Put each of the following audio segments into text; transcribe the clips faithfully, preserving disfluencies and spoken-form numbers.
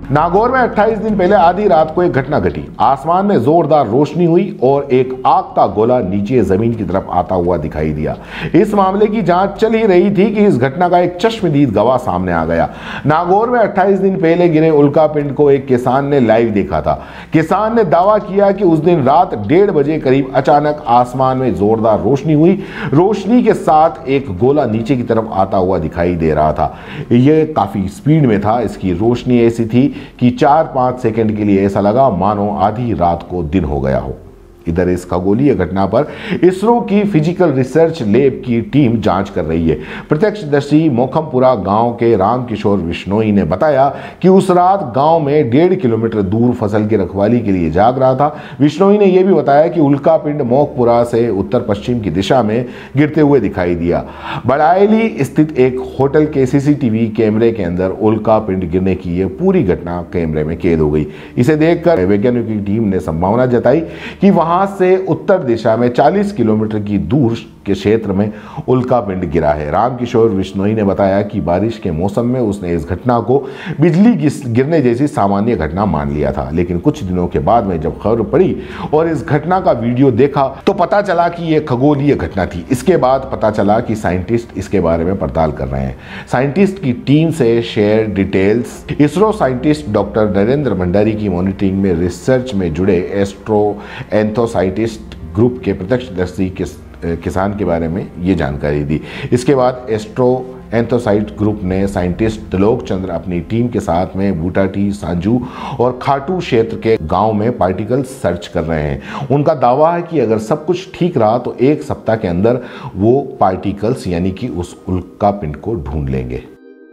नागौर में अट्ठाईस दिन पहले आधी रात को एक घटना घटी। आसमान में जोरदार रोशनी हुई और एक आग का गोला नीचे जमीन की तरफ आता हुआ दिखाई दिया। इस मामले की जांच चल ही रही थी कि इस घटना का एक चश्मदीद गवाह सामने आ गया। नागौर में अट्ठाईस दिन पहले गिरे उल्कापिंड को एक किसान ने लाइव देखा था। किसान ने दावा किया कि उस दिन रात डेढ़ बजे करीब अचानक आसमान में जोरदार रोशनी हुई। रोशनी के साथ एक गोला नीचे की तरफ आता हुआ दिखाई दे रहा था। यह काफी स्पीड में था। इसकी रोशनी ऐसी थी कि चार पांच सेकंड के लिए ऐसा लगा मानो आधी रात को दिन हो गया हो। इधर इस खगोलीय घटना पर इसरो की फिजिकल रिसर्च लैब की टीम जांच कर रही है। प्रत्यक्षदर्शी मोखमपुरा गांव के रामकिशोर बिश्नोई ने बताया कि उस रात गांव में डेढ़ किलोमीटर दूर फसल की रखवाली के लिए जाग रहा था। बिश्नोई ने यह भी बताया कि उल्कापिंड मोखपुरा से उत्तर पश्चिम की दिशा में गिरते हुए दिखाई दिया। बड़ायली स्थित एक होटल के सीसीटीवी कैमरे के अंदर उल्कापिंड गिरने की यह पूरी घटना कैमरे में कैद हो गई। इसे देखकर वैज्ञानिकों की टीम ने संभावना जताई कि वहां वहां से उत्तर दिशा में चालीस किलोमीटर की दूर के क्षेत्र में उल्कापिंड गिरा है। रामकिशोर बिश्नोई ने बताया कि बारिश के मौसम में उसने इस घटना को बिजली गिरने जैसी सामान्य घटना मान लिया था, लेकिन कुछ दिनों के बाद में जब खबर पड़ी और इस घटना का वीडियो देखा तो पता चला कि यह खगोलीय घटना थी। इसके बाद पता चला कि साइंटिस्ट इसके बारे में पड़ताल कर रहे हैं। साइंटिस्ट की टीम से share details. ISRO scientist doctor Narendra Bhandari की मॉनिटरिंग में रिसर्च में जुड़े एस्ट्रो एंथोसाइटिस्ट ग्रुप के प्रत्यक्षदर्शी के किसान के बारे में ये जानकारी दी। इसके बाद एस्ट्रो एंथोसाइट ग्रुप ने साइंटिस्ट त्रिलोक चंद्र अपनी टीम के साथ में बूटाटी, सांजू और खाटू क्षेत्र के गांव में पार्टिकल सर्च कर रहे हैं। उनका दावा है कि अगर सब कुछ ठीक रहा तो एक सप्ताह के अंदर वो पार्टिकल्स यानी कि उस उल्कापिंड को ढूंढ लेंगे।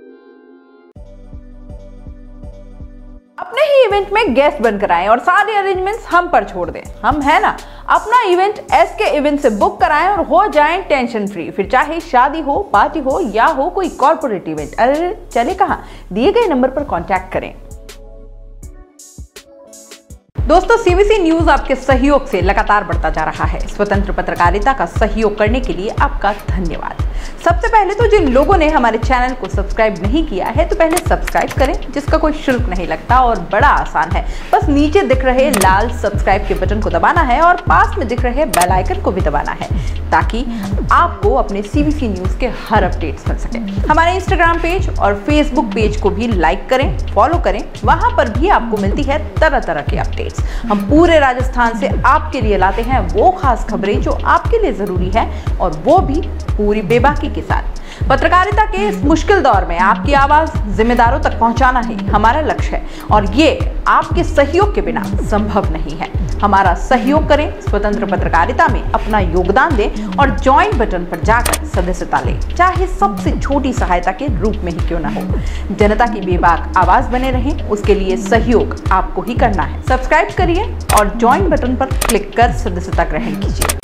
अपने ही इवेंट में गेस्ट बनकर आएं और सारे अरेंजमेंट्स हम पर छोड़ दें। हम है ना, अपना इवेंट एसके इवेंट से बुक कराएं और हो जाएं टेंशन फ्री। फिर चाहे शादी हो, पार्टी हो या हो कोई कॉर्पोरेट इवेंट, अरे चले कहां, दिए गए नंबर पर कांटेक्ट करें। दोस्तों, सीवीसी न्यूज आपके सहयोग से लगातार बढ़ता जा रहा है। स्वतंत्र पत्रकारिता का सहयोग करने के लिए आपका धन्यवाद। सबसे पहले तो जिन लोगों ने हमारे चैनल को सब्सक्राइब नहीं किया है तो पहले सब्सक्राइब करें, जिसका कोई शुल्क नहीं लगता और बड़ा आसान है। बस नीचे दिख रहे लाल सब्सक्राइब के बटन को दबाना है और पास में दिख रहे बेल आइकन को भी दबाना है ताकि आपको अपने सीवीसी न्यूज के हर अपडेट्स मिल सके। हमारे इंस्टाग्राम पेज और फेसबुक पेज को भी लाइक करें, फॉलो करें। वहां पर भी आपको मिलती है तरह तरह के अपडेट्स। हम पूरे राजस्थान से आपके लिए लाते हैं वो खास खबरें जो आपके लिए जरूरी है और वो भी पूरी बेबाकी के साथ। पत्रकारिता के इस मुश्किल दौर में आपकी आवाज जिम्मेदारों तक पहुंचाना ही हमारा लक्ष्य है और ये आपके सहयोग के बिना संभव नहीं है। हमारा सहयोग करें, स्वतंत्र पत्रकारिता में अपना योगदान दें और ज्वाइन बटन पर जाकर सदस्यता लें, चाहे सबसे छोटी सहायता के रूप में ही क्यों न हो। जनता की बेबाक आवाज बने रहें, उसके लिए सहयोग आपको ही करना है। सब्सक्राइब करिए और ज्वाइन बटन पर क्लिक कर सदस्यता ग्रहण कीजिए।